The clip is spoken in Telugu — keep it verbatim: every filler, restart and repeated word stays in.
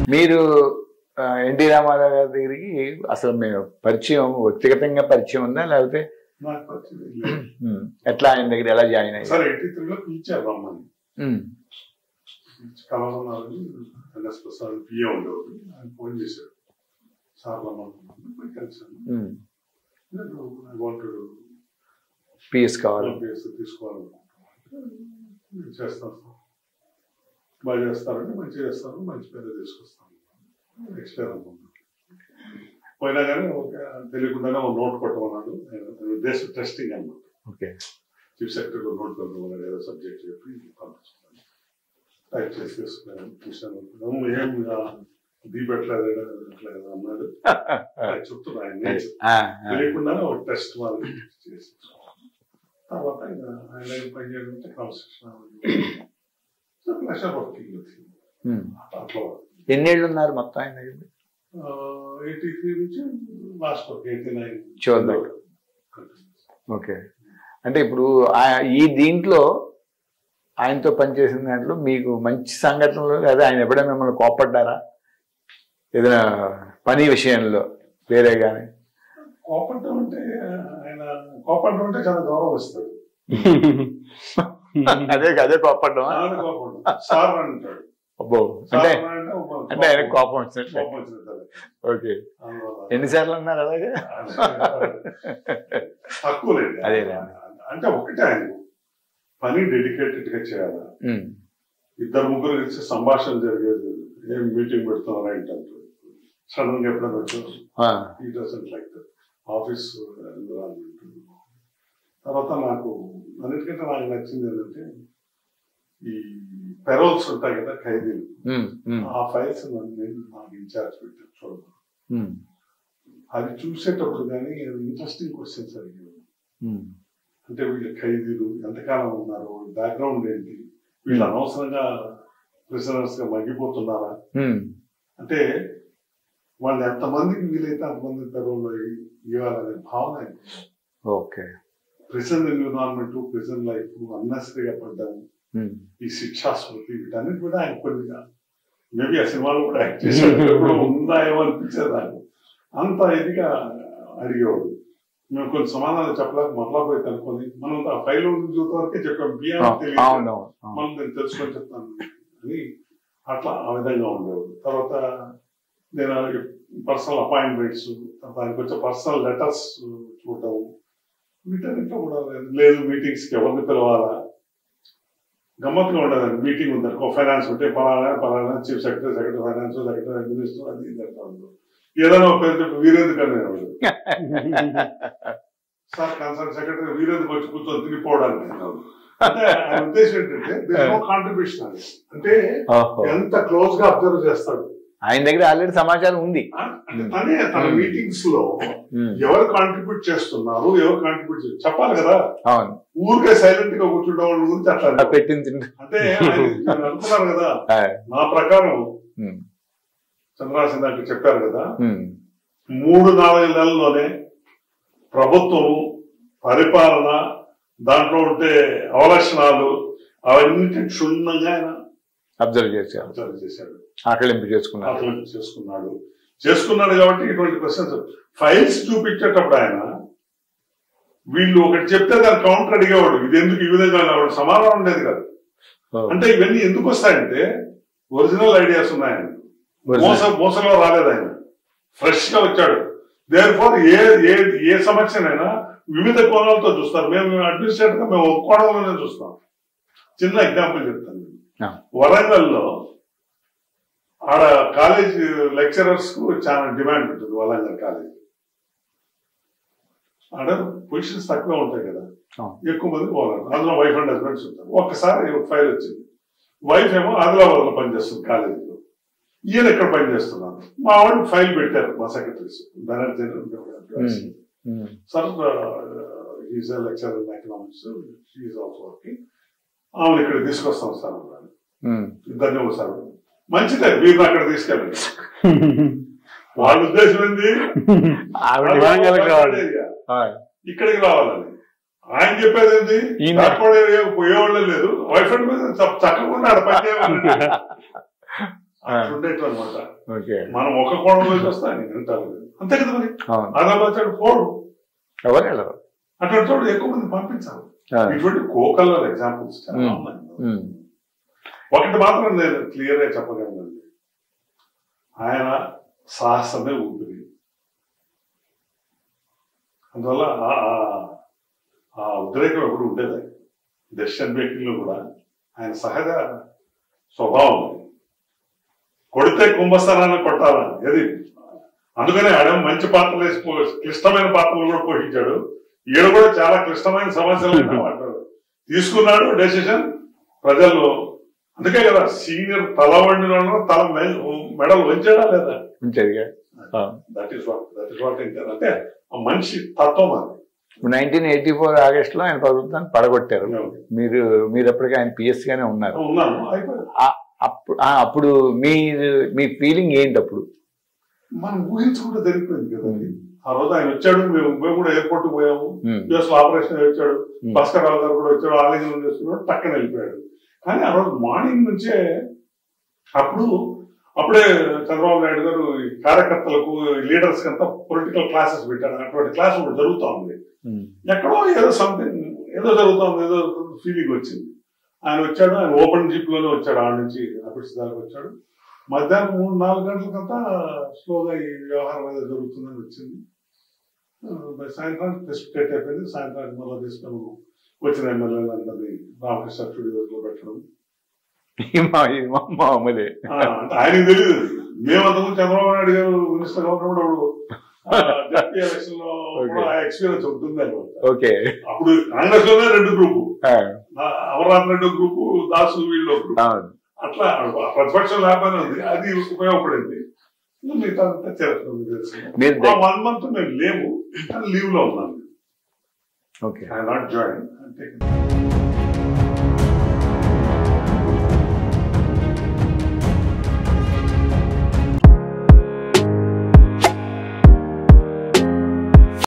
మీరు ఎన్టీ రామారావు గారి దగ్గరికి అసలు మేము పరిచయం వ్యక్తిగతంగా పరిచయం ఉందా లేకపోతే ఎట్లా ఆయన దగ్గర ఎలా జాయిన్ అయ్యారు? సార్ ఎయిటీ త్రీలో పిలిచారు రమ్మని, కలవన్నారని ఎన్ఎస్ ప్రసాద్ పిఏ ఉండేవాడు, ఆయన ఫోన్ చేశాడు, సార్ రమ్మని కలిసాను, పిఎస్ కావాలి పిఎస్ తీసుకోవాలనుకుంటున్నాను, చేస్తాను సార్, బాగా చేస్తారంటే మంచిగా చేస్తాను, మంచి పేరు తీసుకొస్తాను, నెక్స్ట్ ఇయర్ అనుకుంటున్నాను. పోయినా కానీ ఒక తెలియకుండానే ఒక నోట్ కొట్టమన్నాడు, దేశ టెస్టింగ్ అనమాట. ఓకే, చీఫ్ సెక్రటరీ నోట్ కొట్టమన్నాడు, ఏదో సబ్జెక్ట్ చెప్పి పంపించుకున్నాను, టైప్ చేసి తీసుకున్నాను, చూసాను, ఏం దీపెట్లేదు అన్నాడు, చెప్తున్నా ఆయన తెలియకుండానే ఒక టెస్ట్ వాళ్ళు చేసి తర్వాత ఆయన ఆయన పని చేయాలంటే క్రమశిక్షణ లక్ష వర్కింగ్ వచ్చింది. అట్లా ఎన్నేళ్ళు ఉన్నారు మొత్తం ఆయన దగ్గర? ఎయిటీ త్రీ నుంచి లాస్ట్ వరకు ఎయిటీ నైన్ చూద్దాం. ఓకే, అంటే ఇప్పుడు ఈ దీంట్లో ఆయనతో పనిచేసిన దాంట్లో మీకు మంచి సంఘటనలు లేదా ఆయన ఎప్పుడైనా మిమ్మల్ని కోపడ్డారా ఏదైనా పని విషయంలో వేరే కానీ? కోపడ్డం అంటే ఆయన కోపడ్డం అంటే చాలా గౌరవం ఇస్తాడు. అదే అదే కోపడ్డం సార్ అంటాడు. అబ్బో, అంటే అంటే ఆయన కోపం వచ్చినట్టు. ఓకే, ఎన్నిసార్లు అన్నారు అలాగే? తక్కువలేదు. అదే అంటే ఒకటే ఆయన పని డెడికేటెడ్ గా చేయాలి. ఇద్దరు ముగ్గురు కలిసి సంభాషణ జరిగేది, ఏం మీటింగ్ పెడుతున్నారా ఏంటంటే సడన్ గా ఎప్పుడైనా వచ్చారు. ఆఫీస్ తర్వాత నాకు అన్నిటికంటే నాకు నచ్చింది ఏంటంటే ఈ పెరోల్స్ ఉంటాయి కదా ఖైదీలు, ఆ ఫైల్స్ నేను నాకు ఇన్ఛార్జ్ పెట్టాను చూడదు. అది చూసేటప్పుడు కానీ ఇంట్రెస్టింగ్ క్వశ్చన్స్ అడిగాను. అంటే వీళ్ళు ఖైదీలు ఎంతకాలం ఉన్నారు, బ్యాక్గ్రౌండ్ ఏంటి, వీళ్ళు అనవసరంగా ప్రిజనర్స్ గా మగ్గిపోతున్నారా, అంటే వాళ్ళు ఎంతమందికి వీలైతే అంతమంది పెరోల్లో ఇవ్వాలనే భావన. Okay, prison environment, prison life, అన్నెసరీగా పడ్డాము, ఈ శిక్షా స్మృతి, వీటన్నిటి కూడా ఆయన కొన్ని మేబీ ఆ సినిమాలో కూడా యాక్ట్ చేసేటప్పుడు ఉందా ఏమో అనిపించేది నాకు. అంత ఇదిగా అడిగేవాడు. మేము కొన్ని సమాధానాలు చెప్పలేక మరలా పోయి కనుక్కొని మనం ఆ ఫైల్ చూసే వరకే చెప్పాం, బియాండ్ తెలియదు, మనం నేను తెలుసుకొని చెప్తాను అని అట్లా ఆ విధంగా ఉండేవాడు. తర్వాత నేను పర్సనల్ అపాయింట్మెంట్స్, దానికి వచ్చే పర్సనల్ లెటర్స్ చూడటం, వీటన్నిట్లో కూడా లేదు మీటింగ్స్ కి ఎవరిని పిలవాలా, గమ్మత్తుగా ఉండదండి. మీటింగ్ ఉంది అనుకో, ఫైనాన్స్ ఉంటే పలానా పలానా chief secretary, secretary finance, secretary administration, అది ఏదైనా ఒక పేరు చెప్పి వీరేందుకు అనేవాడు. సార్ కన్సర్న్ సెక్రటరీ వీరేందుకు వచ్చి కూర్చొని తిరిగిపోవడానికి. అంటే ఆయన ఉద్దేశం ఏంటంటే దేర్ నో కాంట్రిబ్యూషన్ అని, అంటే ఎంత క్లోజ్ గా అబ్జర్వ్ చేస్తాడు. ఆయన దగ్గర ఆల్రెడీ సమాచారం ఉంది. తనే తన మీటింగ్స్ లో ఎవరు కాంట్రిబ్యూట్ చేస్తున్నారు, ఎవరు కాంట్రిబ్యూట్ చేస్తారు చెప్పాలి కదా. ఊరికే సైలెంట్ గా కూర్చుంటే వాళ్ళ గురించి అట్లా పెట్టింది. అంటే అనుకున్నారు కదా, నా ప్రకారం చంద్రహాస్ ఇందాక చెప్పారు కదా, మూడు నాలుగు నెలల్లోనే ప్రభుత్వం పరిపాలన, దాంట్లో ఉంటే అవలక్షణాలు అవన్నీ క్షుణ్ణంగా ఆయన అబ్జర్వ్ చేశాడు అబ్జర్వ్ చేశాడు ఆకలింపు చేసుకున్నాడు ఆకలింపు చేసుకున్నాడు చేసుకున్నాడు కాబట్టి ఇటువంటి క్వశ్చన్స్ ఫైల్స్ చూపించేటప్పుడు ఆయన వీళ్ళు ఒకటి చెప్తే దాన్ని కౌంటర్ అడిగేవాడు, ఇది ఎందుకు ఈ విధంగా వాడు సమాధానం ఉండేది కాదు. అంటే ఇవన్నీ ఎందుకు వస్తాయంటే ఒరిజినల్ ఐడియాస్ ఉన్నాయని, మోస మోసంలో రాలేదు ఆయన, ఫ్రెష్ గా వచ్చాడు. దేర్ ఫోర్ ఏ ఏ ఏ సమస్యనైనా వివిధ కోణాలతో చూస్తారు. మేము అడ్మినిస్ట్రేటర్ గా మేము ఒక కోణంలోనే చూస్తాం. చిన్న ఎగ్జాంపుల్ చెప్తాను. వరంగల్లో ఆడ కాలేజ్ లెక్చరర్స్ కు చాలా డిమాండ్ ఉంటుంది. వరంగల్ కాలేజ్ ఆడ పొజిషన్స్ తక్కువ ఉంటాయి కదా, ఎక్కువ మంది పోవాలి. అందులో వైఫ్ అండ్ హస్బెండ్స్ ఉంటారు. ఒక్కసారి ఫైల్ వచ్చింది, వైఫ్ ఏమో ఆదిలాబాద్ లో పనిచేస్తుంది కాలేజీలో, ఈయన ఎక్కడ పనిచేస్తున్నాను. మా వాడిని ఫైల్ పెట్టారు మా secretaries, Banerjee sir is lecturer in economics, she also working, ఆమెను ఇక్కడ తీసుకొస్తాం సార్ అన్నాను. ఇద్దరిని ఒకసారి మంచిదే, మీరు అక్కడ తీసుకెళ్ళండి. వాళ్ళ ఉద్దేశం ఏంది, ఇక్కడికి రావాలని. ఆయన చెప్పేది ఏంటి, పోయేవాళ్ళే లేదు, వైఫ్ అండ్ మీద చక్కకుండా ఆడ పని చేయాలంటే ఉండేట్టు అనమాట. ఓకే, మనం ఒక కోణంలోకి వస్తా నేను వింటాను అంతే కదా మరి. అలా వచ్చాడు పోడు ఎవరు వెళ్ళరు, అటువంటి చోటు ఎక్కువ మంది పంపించాలి. ఇటువంటి కోకల్లర్ ఎగ్జాంపుల్స్ చాలా ఉన్నాయి. ఒకటి మాత్రం నేను క్లియర్ గా చెప్పగలనండి, ఆయన సాహసమే ఊపిరి. అందువల్ల ఆ ఉద్రేకం ఎప్పుడు ఉండేది డెసిషన్ మేకింగ్ లో కూడా. ఆయన సహజ స్వభావం కొడితే కుంభస్థానాన్ని కొట్టాలని ఏది. అందుకనే ఆడ మంచి పాత్రలు వేసి క్లిష్టమైన పాత్రలు కూడా పోషించాడు. ఈడ కూడా చాలా క్లిష్టమైన సమస్యలు మాట్లాడు తీసుకున్నాడు డెసిషన్ ప్రజల్లో. అందుకే కదా సీనియర్ తల వండిన తల మెడల్ వంచాడా లేదా. That is what that is what అంటే మనిషి తత్వం అది. నైన్టీన్ ఎయిటీ ఫోర్ ఆగస్ట్ లో ఆయన ప్రభుత్వాన్ని పడగొట్టారు. మీరు మీరు ఎప్పటికీ ఆయన పిఎస్ గానే ఉన్నారు. అప్పుడు అప్పుడు మీ మీ ఫీలింగ్ ఏంటి అప్పుడు? మనం ఊహించుకుంటే జరిగిపోయింది కదండి. ఆ రోజు ఆయన వచ్చాడు, మేము మేము కూడా ఎయిర్పోర్ట్ పోయాము, యుఎస్ లో ఆపరేషన్ వచ్చాడు, భాస్కర్ రావు గారు కూడా వచ్చాడు, ఆలింగనం చేసుకున్నాడు, టక్కన వెళ్ళిపోయాడు. కానీ ఆ రోజు మార్నింగ్ నుంచే అప్పుడు అప్పుడే చంద్రబాబు నాయుడు గారు కార్యకర్తలకు లీడర్స్ అంతా పొలిటికల్ క్లాసెస్ పెట్టాడు. అటువంటి క్లాస్ కూడా జరుగుతూ ఉంది. ఎక్కడో ఏదో సంథింగ్ ఏదో జరుగుతూ ఉంది, ఏదో ఫీలింగ్ వచ్చింది. ఆయన వచ్చాడు, ఆయన ఓపెన్ జీప్ లోనే వచ్చాడు, ఆడ నుంచి ఆఫీస్ దాకా వచ్చాడు. మధ్యాహ్నం మూడు నాలుగు గంటలకంతా స్లోగా ఈ వ్యవహారం ఏదో జరుగుతుందని వచ్చింది. సాయంత్రానికి ప్రెసిపిటేట్ అయిపోయింది. సాయంత్రానికి మళ్ళీ తీసుకొని వచ్చిన ఎమ్మెల్యేలు అందరినీ రామకృష్ణ స్టూడియోలో పెట్టడం మామూలే. అంటే ఆయనకు తెలియదు. మేమంతకు చంద్రబాబు నాయుడు గారు మినిస్టర్ గా ఉన్నప్పుడు జడ్పీ ఎలక్షన్ లో ఎక్స్పీరియన్స్ ఉంటుంది అనమాట. అప్పుడు కాంగ్రెస్ లోనే రెండు గ్రూపు, అమర్నాథ్ రెడ్డి గ్రూపు, దాసు వీళ్ళు గ్రూప్. అట్లా ప్రతిపక్షం లేకపోయినా ఉంది, అది ఉపయోగపడింది. మిగతా చరిత్ర వన్ మంత్ మేము లేము, లీవ్ లో ఉన్నాను. ఐ నాట్ జాయిన్ అంటే